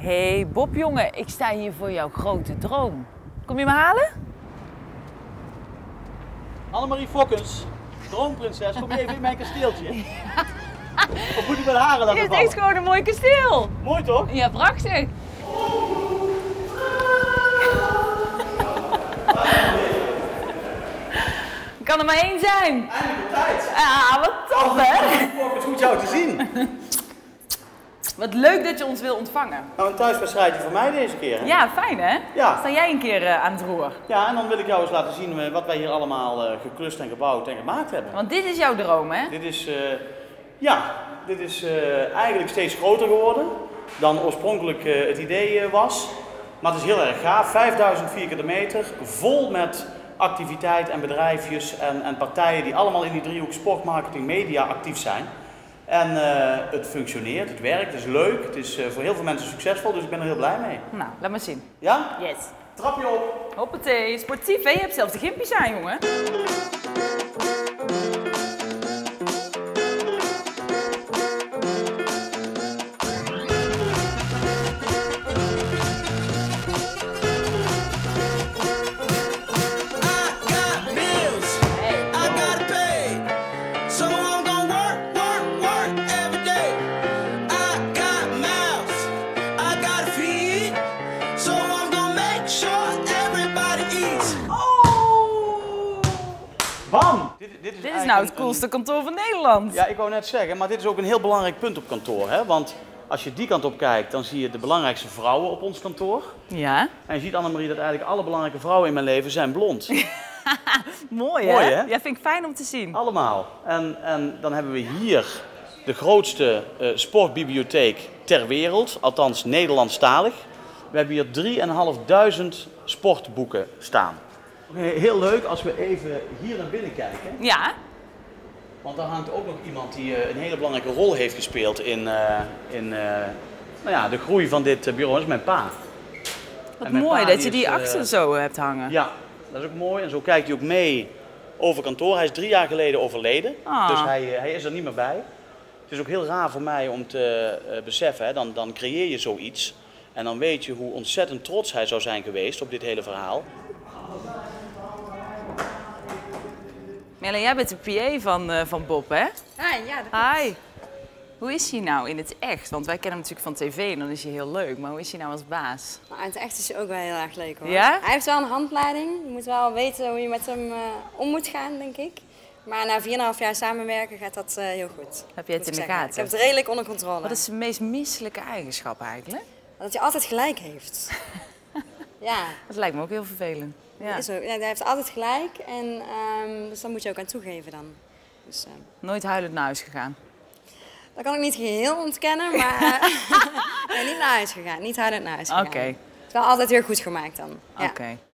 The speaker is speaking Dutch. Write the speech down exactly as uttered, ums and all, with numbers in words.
Hé hey Bob jongen, ik sta hier voor jouw grote droom. Kom je me halen? Annemarie Fokkens, droomprinses, kom je even in mijn kasteeltje? Of moet je met haren laten Dit is vallen? echt gewoon een mooi kasteel. Mooi toch? Ja, prachtig. Kan er maar één zijn. Eindelijk op tijd. Ah, wat tof hè? Fokkens, goed jou te zien. Wat leuk dat je ons wil ontvangen. Nou, een thuiswedstrijdje voor mij deze keer, hè? Ja, fijn hè? Ja. Sta jij een keer uh, aan het roer? Ja, en dan wil ik jou eens laten zien uh, wat wij hier allemaal uh, geklust en gebouwd en gemaakt hebben. Want dit is jouw droom hè? Dit is, uh, ja, dit is uh, eigenlijk steeds groter geworden dan oorspronkelijk uh, het idee uh, was. Maar het is heel erg gaaf, vijfduizend vierkante meter, vol met activiteit en bedrijfjes en, en partijen die allemaal in die driehoek sport, marketing, media actief zijn. En uh, het functioneert, het werkt, het is leuk, het is uh, voor heel veel mensen succesvol, dus ik ben er heel blij mee. Nou, laat maar zien. Ja? Yes. Trapje op. Hoppatee, sportief hè? Je hebt zelfs de gimpies aan jongen. Bam! Dit, dit is, Dit is nou het coolste kantoor van Nederland. Ja, ik wou net zeggen, maar dit is ook een heel belangrijk punt op kantoor. Hè? Want als je die kant op kijkt, dan zie je de belangrijkste vrouwen op ons kantoor. Ja. En je ziet, Annemarie, dat eigenlijk alle belangrijke vrouwen in mijn leven zijn blond. Mooi hè? Mooi, hè? Ja, vind ik fijn om te zien. Allemaal. En, en dan hebben we hier de grootste uh, sportbibliotheek ter wereld, althans Nederlandstalig. We hebben hier drieduizend vijfhonderd sportboeken staan. Heel leuk als we even hier naar binnen kijken. Ja. Want daar hangt ook nog iemand die uh, een hele belangrijke rol heeft gespeeld in, uh, in uh, nou ja, de groei van dit uh, bureau. Dat is mijn pa. Wat En mijn mooi pa, dat die je die is, uh, achter zo hebt hangen. Ja, dat is ook mooi. En zo kijkt hij ook mee over kantoor. Hij is drie jaar geleden overleden, Ah. dus hij, uh, hij is er niet meer bij. Het is ook heel raar voor mij om te uh, beseffen, hè, dan, dan creëer je zoiets. En dan weet je hoe ontzettend trots hij zou zijn geweest op dit hele verhaal. Melle, jij bent de P A van, uh, van Bob, hè? Hi, ja, dat klopt. Hi. Hoe is hij nou in het echt? Want wij kennen hem natuurlijk van tv en dan is hij heel leuk. Maar hoe is hij nou als baas? Nou, in het echt is hij ook wel heel erg leuk hoor. Ja? Hij heeft wel een handleiding. Je moet wel weten hoe je met hem uh, om moet gaan, denk ik. Maar na vier en een half jaar samenwerken gaat dat uh, heel goed. Heb je het in de gaten? Ik heb het redelijk onder controle. Wat is zijn meest misselijke eigenschap eigenlijk? Dat hij altijd gelijk heeft. Ja. Dat lijkt me ook heel vervelend. Ja. Is ook, ja, hij heeft altijd gelijk en um, dus daar moet je ook aan toegeven dan. Dus, uh, Nooit huilend naar huis gegaan? dat kan ik niet geheel ontkennen, maar uh, nee, niet naar huis gegaan. Niet huilend naar huis gegaan. Oké. Okay. Het is wel altijd heel goed gemaakt dan. Ja. Oké. Okay.